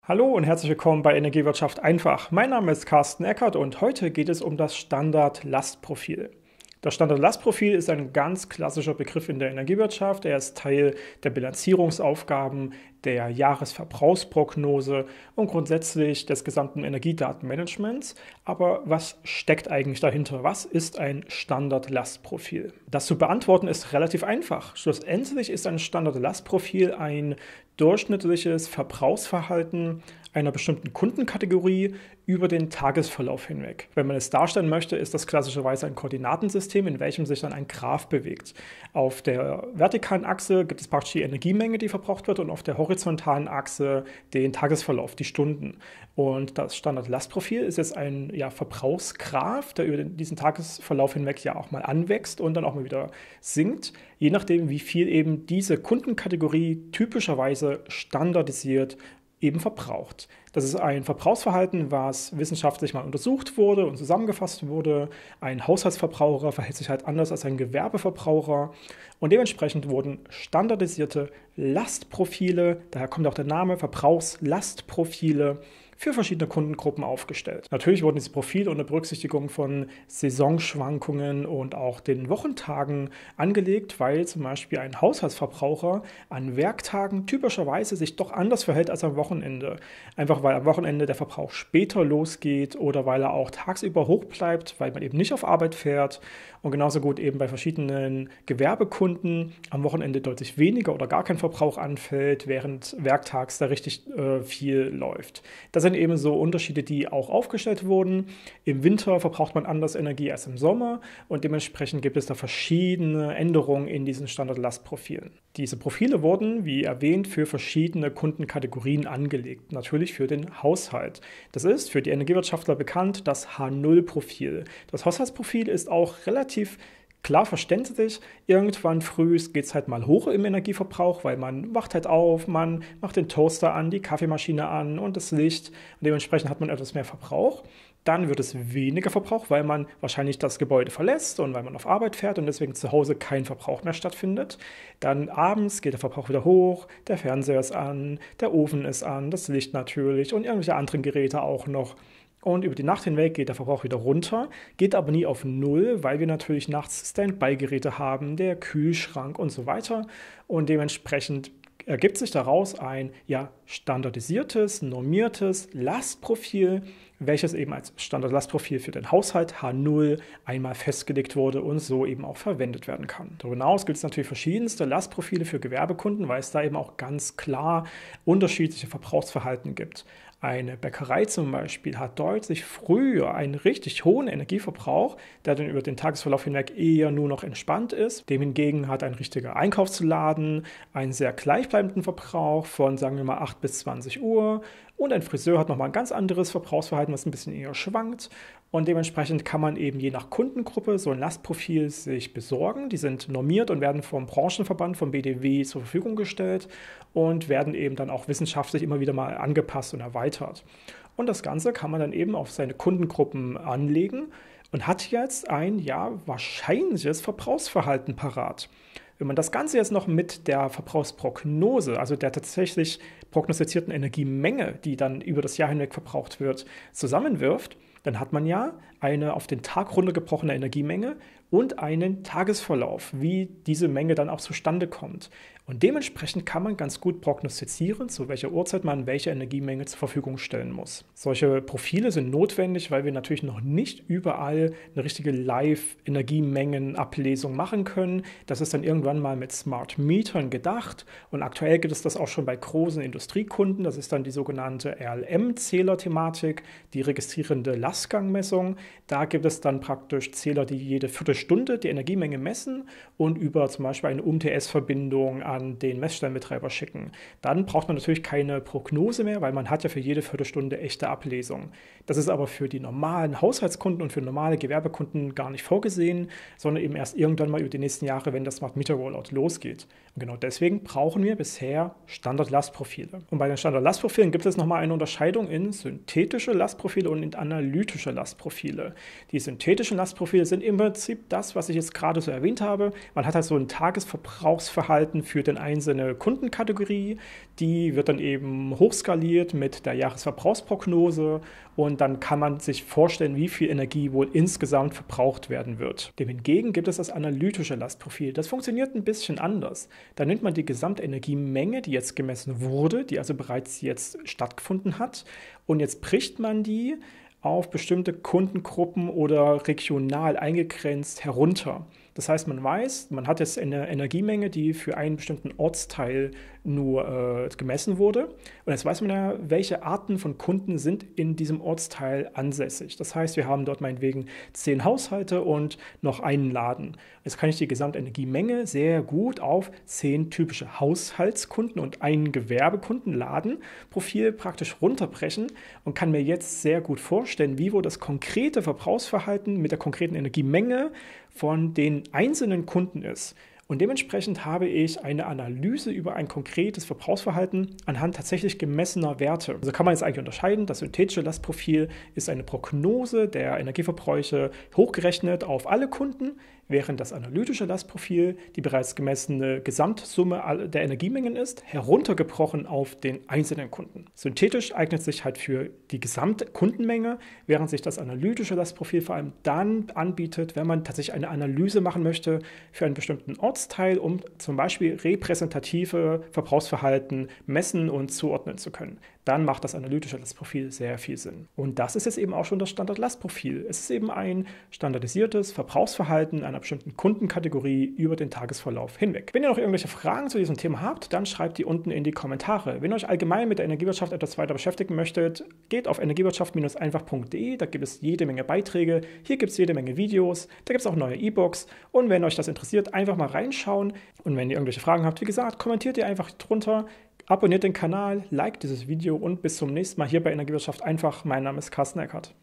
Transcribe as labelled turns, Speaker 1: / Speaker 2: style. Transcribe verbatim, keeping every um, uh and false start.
Speaker 1: Hallo und herzlich willkommen bei Energiewirtschaft einfach. Mein Name ist Carsten Eckert und heute geht es um das Standardlastprofil. Das Standardlastprofil ist ein ganz klassischer Begriff in der Energiewirtschaft. Er ist Teil der Bilanzierungsaufgaben, der Jahresverbrauchsprognose und grundsätzlich des gesamten Energiedatenmanagements. Aber was steckt eigentlich dahinter? Was ist ein Standardlastprofil? Das zu beantworten ist relativ einfach. Schlussendlich ist ein Standardlastprofil ein durchschnittliches Verbrauchsverhalten einer bestimmten Kundenkategorie über den Tagesverlauf hinweg. Wenn man es darstellen möchte, ist das klassischerweise ein Koordinatensystem, in welchem sich dann ein Graph bewegt. Auf der vertikalen Achse gibt es praktisch die Energiemenge, die verbraucht wird, und auf der horizontalen Achse den Tagesverlauf, die Stunden. Und das Standardlastprofil ist jetzt ein ja, Verbrauchsgraph, der über diesen Tagesverlauf hinweg ja auch mal anwächst und dann auch mal wieder sinkt, je nachdem, wie viel eben diese Kundenkategorie typischerweise standardisiert eben verbraucht. Das ist ein Verbrauchsverhalten, was wissenschaftlich mal untersucht wurde und zusammengefasst wurde. Ein Haushaltsverbraucher verhält sich halt anders als ein Gewerbeverbraucher und dementsprechend wurden standardisierte Lastprofile, daher kommt auch der Name Verbrauchslastprofile, für verschiedene Kundengruppen aufgestellt. Natürlich wurden diese Profile unter Berücksichtigung von Saisonschwankungen und auch den Wochentagen angelegt, weil zum Beispiel ein Haushaltsverbraucher an Werktagen typischerweise sich doch anders verhält als am Wochenende. Einfach weil am Wochenende der Verbrauch später losgeht oder weil er auch tagsüber hoch bleibt, weil man eben nicht auf Arbeit fährt. Und genauso gut eben bei verschiedenen Gewerbekunden am Wochenende deutlich weniger oder gar kein Verbrauch anfällt, während werktags da richtig äh, viel läuft. Das sind eben so Unterschiede, die auch aufgestellt wurden. Im Winter verbraucht man anders Energie als im Sommer und dementsprechend gibt es da verschiedene Änderungen in diesen Standardlastprofilen. Diese Profile wurden, wie erwähnt, für verschiedene Kundenkategorien angelegt, natürlich für den Haushalt. Das ist für die Energiewirtschaftler bekannt, das H null Profil. Das Haushaltsprofil ist auch relativ klar verständlich, irgendwann früh geht es halt mal hoch im Energieverbrauch, weil man wacht halt auf, man macht den Toaster an, die Kaffeemaschine an und das Licht und dementsprechend hat man etwas mehr Verbrauch. Dann wird es weniger Verbrauch, weil man wahrscheinlich das Gebäude verlässt und weil man auf Arbeit fährt und deswegen zu Hause kein Verbrauch mehr stattfindet. Dann abends geht der Verbrauch wieder hoch, der Fernseher ist an, der Ofen ist an, das Licht natürlich und irgendwelche anderen Geräte auch noch. Und über die Nacht hinweg geht der Verbrauch wieder runter, geht aber nie auf Null, weil wir natürlich nachts Standby-Geräte haben, der Kühlschrank und so weiter. Und dementsprechend ergibt sich daraus ein ja, standardisiertes, normiertes Lastprofil, welches eben als Standardlastprofil für den Haushalt H null einmal festgelegt wurde und so eben auch verwendet werden kann. Darüber hinaus gibt es natürlich verschiedenste Lastprofile für Gewerbekunden, weil es da eben auch ganz klar unterschiedliche Verbrauchsverhalten gibt. Eine Bäckerei zum Beispiel hat deutlich früher einen richtig hohen Energieverbrauch, der dann über den Tagesverlauf hinweg eher nur noch entspannt ist. Dem hingegen hat ein richtiger Einkaufsladen einen sehr gleichbleibenden Verbrauch von, sagen wir mal, acht bis zwanzig Uhr. Und ein Friseur hat nochmal ein ganz anderes Verbrauchsverhalten, was ein bisschen eher schwankt. Und dementsprechend kann man eben je nach Kundengruppe so ein Lastprofil sich besorgen. Die sind normiert und werden vom Branchenverband, vom B D W, zur Verfügung gestellt und werden eben dann auch wissenschaftlich immer wieder mal angepasst und erweitert. Und das Ganze kann man dann eben auf seine Kundengruppen anlegen und hat jetzt ein ja wahrscheinliches Verbrauchsverhalten parat. Wenn man das Ganze jetzt noch mit der Verbrauchsprognose, also der tatsächlich prognostizierten Energiemenge, die dann über das Jahr hinweg verbraucht wird, zusammenwirft, dann hat man ja eine auf den Tag runtergebrochene Energiemenge und einen Tagesverlauf, wie diese Menge dann auch zustande kommt. Und dementsprechend kann man ganz gut prognostizieren, zu welcher Uhrzeit man welche Energiemenge zur Verfügung stellen muss. Solche Profile sind notwendig, weil wir natürlich noch nicht überall eine richtige Live-Energiemengenablesung machen können. Das ist dann irgendwann mal mit Smart Metern gedacht und aktuell gibt es das auch schon bei großen Industriekunden. Das ist dann die sogenannte R L M-Zähler-Thematik, die registrierende Lastgangmessung. Da gibt es dann praktisch Zähler, die jede Viertelstunde die Energiemenge messen und über zum Beispiel eine U M T S-Verbindung an den Messstellenbetreiber schicken. Dann braucht man natürlich keine Prognose mehr, weil man hat ja für jede Viertelstunde echte Ablesung. Das ist aber für die normalen Haushaltskunden und für normale Gewerbekunden gar nicht vorgesehen, sondern eben erst irgendwann mal über die nächsten Jahre, wenn das Smart Meter Rollout losgeht. Und genau deswegen brauchen wir bisher Standardlastprofile. Und bei den Standardlastprofilen gibt es nochmal eine Unterscheidung in synthetische Lastprofile und in analytische analytische Lastprofile. Die synthetischen Lastprofile sind im Prinzip das, was ich jetzt gerade so erwähnt habe. Man hat halt so ein Tagesverbrauchsverhalten für den einzelne Kundenkategorie. Die wird dann eben hochskaliert mit der Jahresverbrauchsprognose und dann kann man sich vorstellen, wie viel Energie wohl insgesamt verbraucht werden wird. Dem hingegen gibt es das analytische Lastprofil. Das funktioniert ein bisschen anders. Da nimmt man die Gesamtenergiemenge, die jetzt gemessen wurde, die also bereits jetzt stattgefunden hat, und jetzt bricht man die auf bestimmte Kundengruppen oder regional eingegrenzt herunter. Das heißt, man weiß, man hat jetzt eine Energiemenge, die für einen bestimmten Ortsteil nur äh, gemessen wurde. Und jetzt weiß man ja, welche Arten von Kunden sind in diesem Ortsteil ansässig. Das heißt, wir haben dort meinetwegen zehn Haushalte und noch einen Laden. Jetzt kann ich die Gesamtenergiemenge sehr gut auf zehn typische Haushaltskunden und einen Gewerbekunden-Ladenprofil praktisch runterbrechen und kann mir jetzt sehr gut vorstellen, wie wohl das konkrete Verbrauchsverhalten mit der konkreten Energiemenge von den einzelnen Kunden ist. Und dementsprechend habe ich eine Analyse über ein konkretes Verbrauchsverhalten anhand tatsächlich gemessener Werte. Also kann man jetzt eigentlich unterscheiden, das synthetische Lastprofil ist eine Prognose der Energieverbräuche hochgerechnet auf alle Kunden, während das analytische Lastprofil die bereits gemessene Gesamtsumme der Energiemengen ist, heruntergebrochen auf den einzelnen Kunden. Synthetisch eignet sich halt für die Gesamtkundenmenge, während sich das analytische Lastprofil vor allem dann anbietet, wenn man tatsächlich eine Analyse machen möchte für einen bestimmten Ortsteil, um zum Beispiel repräsentative Verbrauchsverhalten messen und zuordnen zu können. Dann macht das analytische Lastprofil sehr viel Sinn. Und das ist jetzt eben auch schon das Standard-Lastprofil. Es ist eben ein standardisiertes Verbrauchsverhalten einer bestimmten Kundenkategorie über den Tagesverlauf hinweg. Wenn ihr noch irgendwelche Fragen zu diesem Thema habt, dann schreibt die unten in die Kommentare. Wenn ihr euch allgemein mit der Energiewirtschaft etwas weiter beschäftigen möchtet, geht auf energiewirtschaft Bindestrich einfach punkt de, da gibt es jede Menge Beiträge, hier gibt es jede Menge Videos, da gibt es auch neue E-Books und wenn euch das interessiert, einfach mal reinschauen und wenn ihr irgendwelche Fragen habt, wie gesagt, kommentiert ihr einfach drunter. Abonniert den Kanal, liked dieses Video und bis zum nächsten Mal hier bei Energiewirtschaft einfach. Mein Name ist Carsten Eckert.